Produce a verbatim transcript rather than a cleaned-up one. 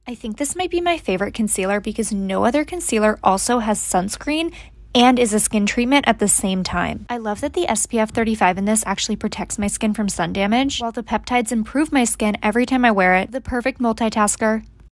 I think this might be my favorite concealer because no other concealer also has sunscreen and is a skin treatment at the same time. I love that the S P F thirty-five in this actually protects my skin from sun damage, while the peptides improve my skin every time I wear it. The perfect multitasker.